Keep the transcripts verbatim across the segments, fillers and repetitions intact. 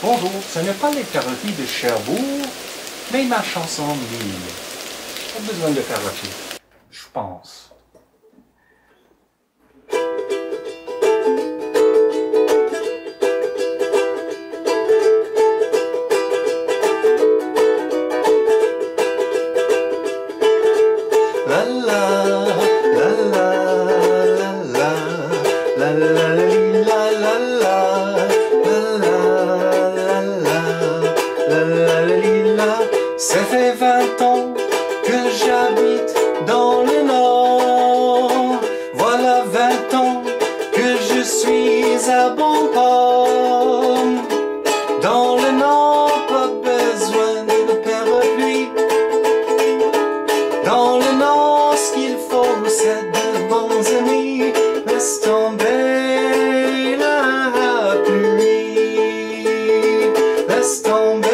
Bonjour, ce n'est pas les parodies de Cherbourg, mais ma chanson Lille. Pas besoin de faire la fille, je pense. La la, la la, la la, la la la la la. Ça fait vingt ans que j'habite dans le Nord. Voilà vingt ans que je suis à bon port. Dans le Nord, pas besoin de parapluie. Dans le Nord, ce qu'il faut, c'est de bons amis. Laisse tomber la pluie. Laisse tomber.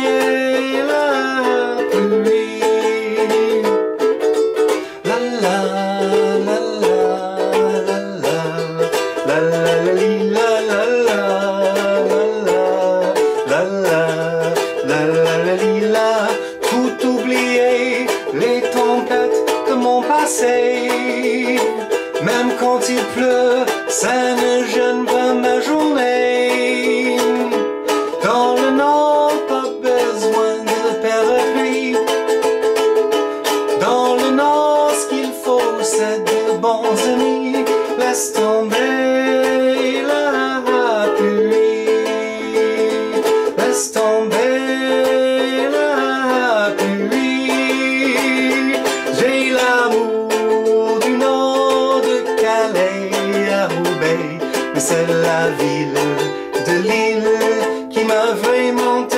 Tout oublier, les tempêtes de mon passé. Même quand il pleut, ça ne gêne pas ma journée. Dans le Nord, pas besoin de parapluie. Dans le Nord, ce qu'il faut, c'est de bons amis. Laisse tomber la pluie. Laisse tomber. J'ai l'amour du Nord-Pas-de-Calais à Roubaix, mais c'est la ville de Lille qui m'a vraiment